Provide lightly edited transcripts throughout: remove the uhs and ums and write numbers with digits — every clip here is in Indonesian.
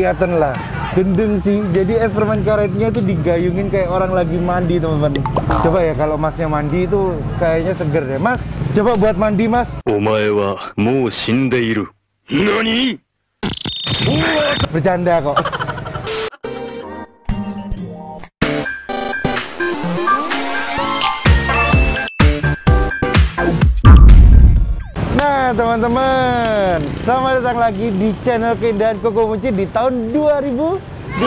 kelihatan lah. Gendeng sih. Jadi es permen karetnya tuh digayungin kayak orang lagi mandi, teman-teman. Coba ya kalau masnya mandi itu kayaknya seger deh. Mas, coba buat mandi, Mas. Omae wa mou shindeiru. Nani? Bercanda kok. Nah teman-teman, selamat datang lagi di channel Keindahan Koko Mochi di tahun 2021.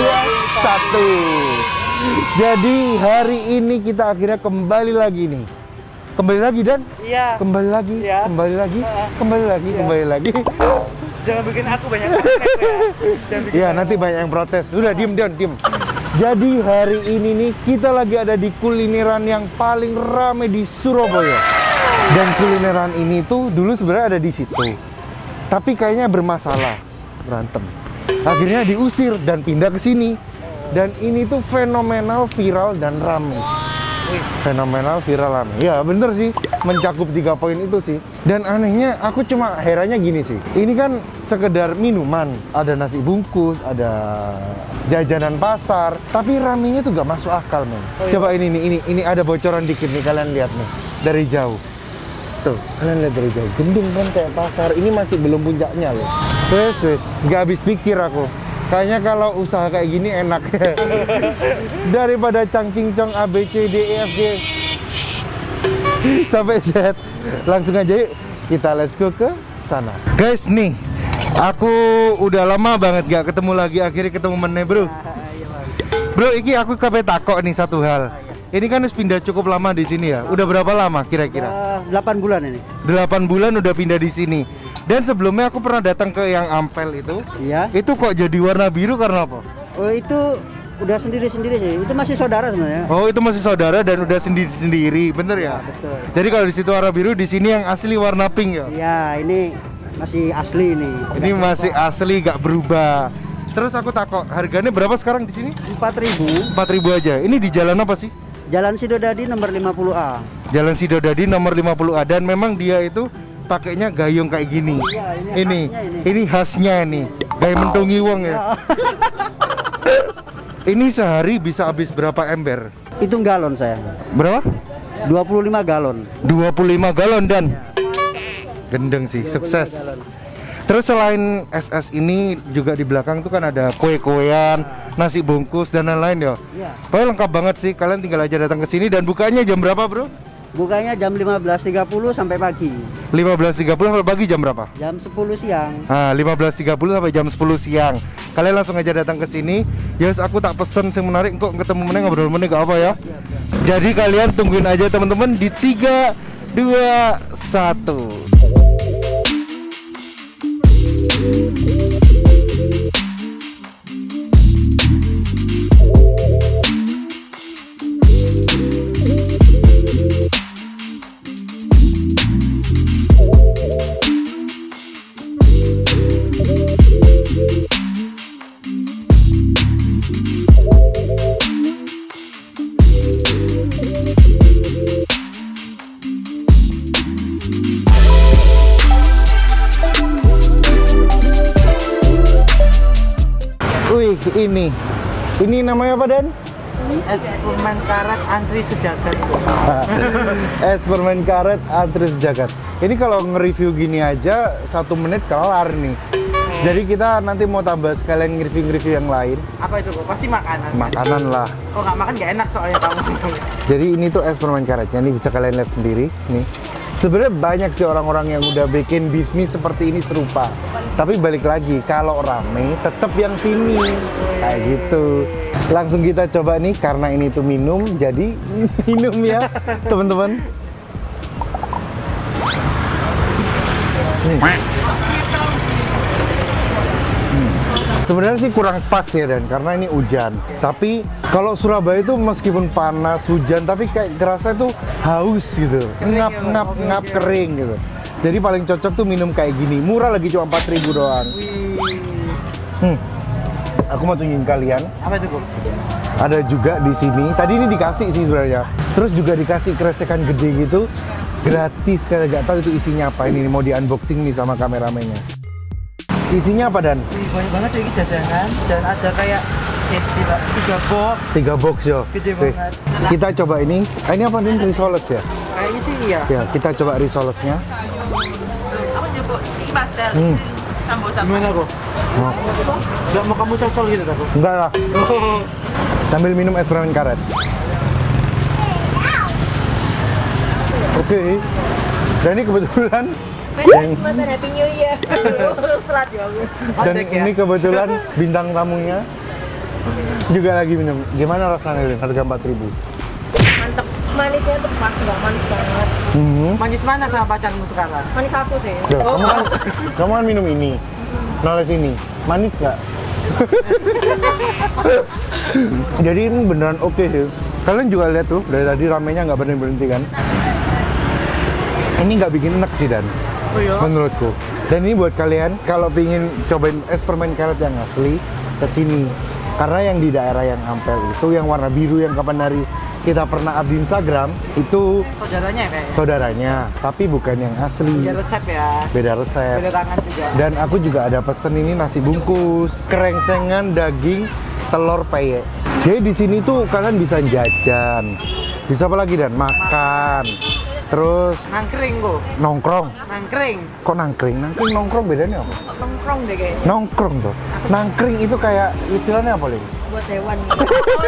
Jadi hari ini kita akhirnya kembali lagi nih. Kembali lagi Dan? Iya. Kembali lagi, iya. Kembali lagi, kembali lagi, iya. Kembali lagi. Jangan bikin aku banyak protes ya. Iya nanti banyak yang protes. Udah diem. Jadi hari ini nih kita lagi ada di kulineran yang paling rame di Surabaya. Dan kulineran ini tuh dulu sebenarnya ada di situ. Tapi kayaknya bermasalah, berantem. Akhirnya diusir dan pindah ke sini. Dan ini tuh fenomenal, viral dan rame. Fenomenal, viral, rame. Ya bener sih, mencakup 3 poin itu sih. Dan anehnya aku cuma herannya gini sih. Ini kan sekedar minuman, ada nasi bungkus, ada jajanan pasar, tapi ramenya tuh gak masuk akal, men. Coba ini ada bocoran dikit nih, kalian lihat nih dari jauh. Tuh, kalian lihat dari jauh, gendung kan kayak pasar. Ini masih belum puncaknya loh. Wes, gak habis pikir aku. Kayaknya kalau usaha kayak gini enak. Daripada cangcingcong A, B, C, D, E, F, G sampai Z. Langsung aja yuk, kita let's go ke sana. Guys, nih, aku udah lama banget gak ketemu lagi. Akhirnya ketemu meneh, bro. Bro, iki aku kabeh takok nih satu hal. Ini kan harus pindah cukup lama di sini ya. Udah berapa lama kira-kira? 8 bulan ini. 8 bulan udah pindah di sini. Dan sebelumnya aku pernah datang ke yang Ampel itu. Iya. Itu kok jadi warna biru karena apa? Oh, itu udah sendiri-sendiri sih. Itu masih saudara sebenarnya. Oh, itu masih saudara dan udah sendiri-sendiri, bener ya? Betul. Jadi kalau di situ warna biru, di sini yang asli warna pink ya? Iya, ini masih asli nih. Ini masih asli, gak berubah. Terus aku takut, harganya berapa sekarang di sini? 4.000. 4.000 aja. Ini di jalan apa sih? Jalan Sidodadi nomor 50A. Jalan Sidodadi nomor 50A. Dan memang dia itu pakainya gayung kayak gini. Iya, ini khasnya nih. Gaya mentungi wong ya. Ini sehari bisa habis berapa ember? Hitung galon saya. Berapa? 25 galon. 25 galon Dan. Gendeng sih, sukses. Galon. Terus selain SS ini juga di belakang tuh kan ada kue-kuean, nasi bungkus dan lain-lain ya. Iya. Pokoknya lengkap banget sih. Kalian tinggal aja datang ke sini. Dan bukanya jam berapa, bro? Bukanya jam 15.30 sampai pagi. 15.30 sampai pagi jam berapa? Jam 10 siang. Nah, 15.30 sampai jam 10 siang. Kalian langsung aja datang ke sini. Yes, aku tak pesen yang menarik kok, ketemu meneng ngobrol-meneng gak apa ya. Jadi kalian tungguin aja teman-teman di 3 2 1. Wih, ini namanya apa, Dan? Es permen karet antri sejagat. Es permen karet antri sejagat. Ini kalau nge-review gini aja 1 menit kelar nih. Jadi kita nanti mau tambah sekalian nge-review yang lain. Apa itu kok? Pasti makanan. Makanan lah. Kok nggak makan nggak enak soalnya kamu. Jadi ini tuh es permen karetnya nih, bisa kalian lihat sendiri nih. Sebenarnya banyak sih orang-orang yang udah bikin bisnis seperti ini serupa. Tapi balik lagi, kalau rame tetap yang sini. Kayak gitu. Langsung kita coba nih, karena ini tuh minum, jadi minum ya teman-teman. Sebenarnya sih kurang pas ya Dan, karena ini hujan. Tapi kalau Surabaya itu meskipun panas, hujan, tapi kayak kerasa tuh haus gitu, ngap kering gitu. Jadi paling cocok tuh minum kayak gini. Murah lagi, cuma 4.000 doang. Aku mau tunjukin kalian. Apa itu kok? Ada juga di sini. Tadi ini dikasih sih sebenarnya. Terus juga dikasih kresekan gede gitu, gratis. Saya nggak tahu itu isinya apa. Ini mau di unboxing nih sama kameramennya. Isinya apa, Dan? Banyak banget ini jajanan dan ada kayak istilah 3 box. 3 box yo. Gede Oke. banget. Kita coba ini. Ini apa nih? Risoles ya? Kayaknya sih iya. Ya, kita coba risolesnya. Aku juga ini pastel. Sambo-sambo. Gimana kok? Oh, Gak mau kamu cocol gitu aku? enggak lah. Sambil minum es permen karet. Oke. Dan ini kebetulan Mas Happy New Year. Telat ya aku. dan ini kebetulan bintang tamunya juga lagi minum. Gimana rasanya, Lin? Harga 4.000. Mantep. Manisnya tuh pas banget, manis banget. Manis mana sama pacarmu sekarang? Manis aku sih. Duh, kamu kan minum ini. Noles ini. Manis nggak? Jadi ini beneran oke sih. Kalian juga lihat tuh, dari tadi ramenya nggak berhenti kan? Ini nggak bikin enak sih, Dan. Oh iya? Menurutku. Dan ini buat kalian kalau pingin cobain es permen karet yang asli, kesini. Karena yang di daerah yang Ampel itu yang warna biru yang kapan hari kita pernah up di Instagram itu Saudaranya ya kayaknya? saudaranya, tapi bukan yang asli. Beda resep ya? Beda resep. Beda tangan juga. Dan aku juga ada pesen ini nasi bungkus, kerengsengan daging telur peyek. Jadi di sini tuh kalian bisa jajan, bisa apa lagi, Dan? Makan, terus Nangkring kok? nongkrong. Nangkring? Kok nangkring? Nangkring nongkrong bedanya apa? Nongkrong deh kayaknya. Nongkrong tuh. Nangkring itu kayak istilahnya apa, Lin? Buat hewan gitu.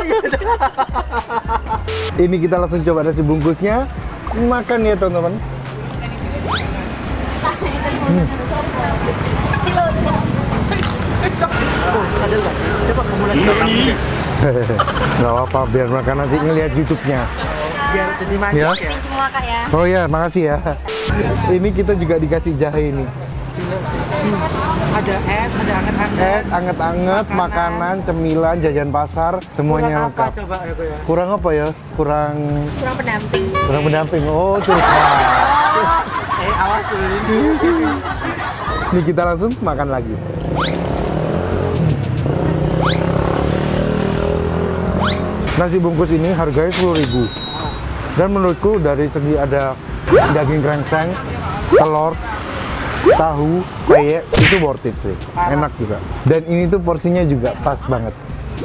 Ini kita langsung coba nasi bungkusnya. Makan ya, teman-teman. Oh, sadar gak? Coba kamu lihat belakang. Nggak apa-apa, biar makan nanti ngeliat YouTube-nya. Biar jadi manis Ya. ya. Semua kak ya. Oh ya, makasih ya. Ini kita juga dikasih jahe ini. Ada es, ada anget-anget. Es, anget-anget, makanan, cemilan, jajan pasar, semuanya Kurang apa lengkap. coba aku ya? Kurang apa ya? Kurang Kurang pendamping. pendamping. Oh, curhat. Awas dulu. Ini kita langsung makan lagi. Nasi bungkus ini harganya 10.000. Dan menurutku dari segi ada daging krengseng, telur, tahu, peyek itu worth it sih. Enak juga. Dan ini tuh porsinya juga pas banget.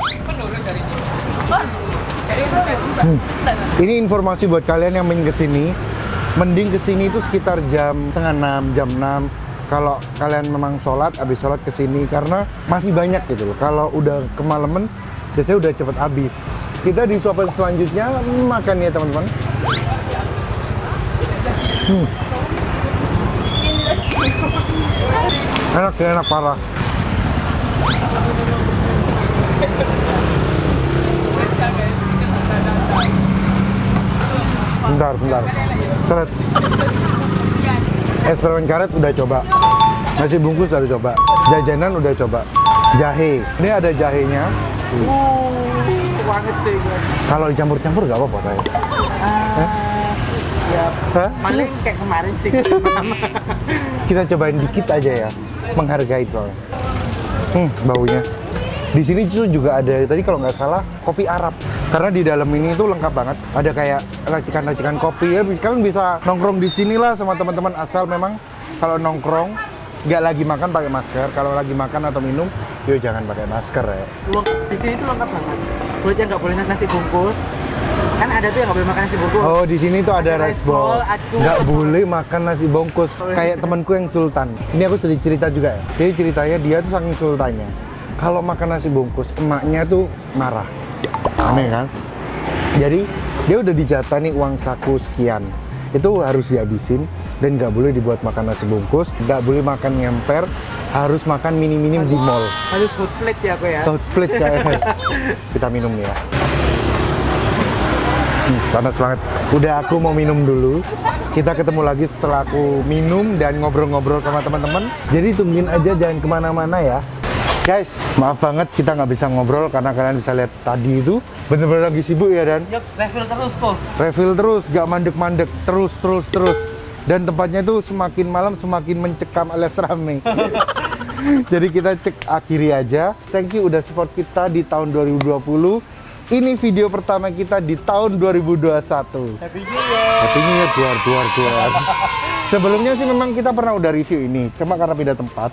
Ini informasi buat kalian yang main kesini. Mending kesini itu sekitar jam setengah 6, jam 6. Kalau kalian memang sholat, habis sholat kesini karena masih banyak gitu loh. Kalau udah kemalaman, biasanya udah cepet habis. Kita di suapan selanjutnya makan ya, teman-teman. Enak ya, enak parah. Bentar. Seret. Es permen karet udah coba. Nasi bungkus udah coba. Jajanan udah coba. Jahe. Ini ada jahenya. Banget sih gue. Kalau dicampur-campur nggak apa-apa saya. Ya, Hah? paling kayak kemarin sih. Kita cobain dikit aja ya. Menghargai soalnya. Baunya. Di sini juga ada tadi kalau nggak salah kopi Arab. Karena di dalam ini itu lengkap banget. Ada kayak racikan-racikan kopi ya. Kalian bisa nongkrong di sini lah sama teman-teman, asal memang kalau nongkrong nggak lagi makan pakai masker. Kalau lagi makan atau minum, yuk jangan pakai masker ya. Di sini tuh lengkap banget. Buat yang nggak boleh nasi bungkus, kan ada tuh yang nggak boleh makan nasi bungkus. Oh, di sini tuh ada rice bowl. aduh. Nggak boleh makan nasi bungkus. Kayak temanku yang sultan. Ini aku sedikit cerita juga ya. Jadi ceritanya dia tuh saking sultannya. Kalau makan nasi bungkus, emaknya tuh marah. Aneh kan? Jadi dia udah dijatah nih uang saku sekian. Itu harus dihabisin dan nggak boleh dibuat makan nasi bungkus, nggak boleh makan ngemper, harus makan minim-minim di mall. Harus hot plate ya aku ya. Hot plate kayak. Kita minum ya. Panas banget. Udah, aku mau minum dulu. Kita ketemu lagi setelah aku minum dan ngobrol-ngobrol sama teman-teman. Jadi tungguin aja, jangan kemana-mana ya. Guys, maaf banget kita nggak bisa ngobrol karena kalian bisa lihat tadi itu bener-bener lagi sibuk ya, Dan. Yuk, refill terus kok. Refill terus, gak mandek-mandek, terus. Dan tempatnya itu semakin malam semakin mencekam alias rame. Jadi kita akhiri aja. Thank you udah support kita di tahun 2020. Ini video pertama kita di tahun 2021. Happy New Year. Happy New Year, duar. Sebelumnya sih memang kita pernah udah review ini, cuma karena pindah tempat.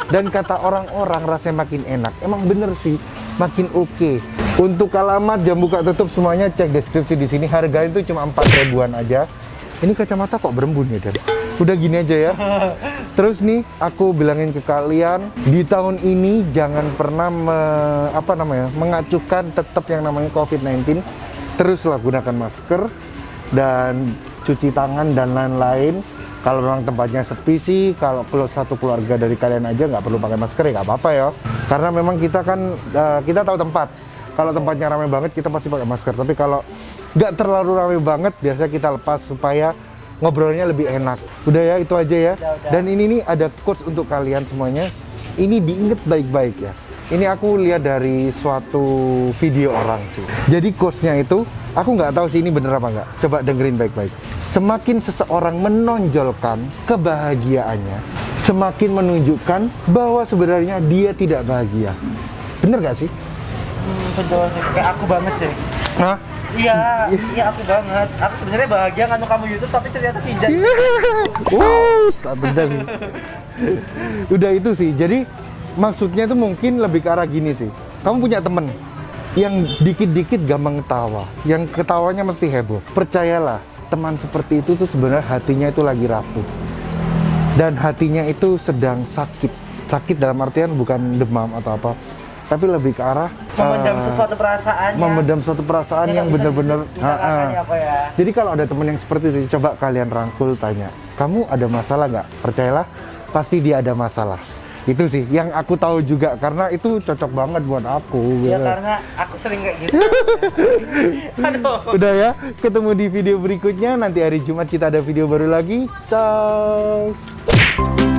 Dan kata orang-orang rasanya makin enak. Emang bener sih, makin oke. Untuk alamat, jam buka tutup semuanya cek deskripsi di sini. Harganya itu cuma 4 ribuan aja. Ini kacamata kok berembun ya, Dan? Udah gini aja ya. Terus nih, aku bilangin ke kalian, di tahun ini jangan pernah mengacuhkan tetap yang namanya COVID-19. Teruslah gunakan masker dan cuci tangan dan lain-lain. Kalau memang tempatnya sepi sih, kalau satu keluarga dari kalian aja nggak perlu pakai masker ya nggak apa-apa ya. Karena memang kita kan, kita tahu tempat. Kalau tempatnya ramai banget, kita pasti pakai masker. Tapi kalau nggak terlalu ramai banget, biasanya kita lepas supaya ngobrolnya lebih enak. Udah ya, itu aja ya. Udah. Dan ini nih ada quotes untuk kalian semuanya. Ini diinget baik-baik ya. Ini aku lihat dari suatu video orang sih. Jadi quotesnya itu, aku nggak tahu sih ini bener apa nggak. Coba dengerin baik-baik. Semakin seseorang menonjolkan kebahagiaannya, semakin menunjukkan bahwa sebenarnya dia tidak bahagia. Bener nggak sih? Betul sih, kayak aku banget sih. Hah? Iya aku banget. Aku sebenarnya bahagia kan kamu YouTube, tapi ternyata tidak. Tak bener. Udah itu sih. Jadi maksudnya itu mungkin lebih ke arah gini sih. Kamu punya temen yang dikit-dikit gampang ketawa, yang ketawanya mesti heboh. Percayalah, teman seperti itu tuh sebenarnya hatinya itu lagi rapuh. Dan hatinya itu sedang sakit. Sakit dalam artian bukan demam atau apa, tapi lebih ke arah Memendam sesuatu perasaan. memendam suatu perasaan yang benar-benar. Apa ya? Jadi kalau ada teman yang seperti itu, coba kalian rangkul, tanya, kamu ada masalah nggak? Percayalah, pasti dia ada masalah. Itu sih yang aku tahu juga, karena itu cocok banget buat aku. Ya gitu. karena aku sering kayak gitu. Aduh. Udah ya, ketemu di video berikutnya. Nanti hari Jumat kita ada video baru lagi. Ciao.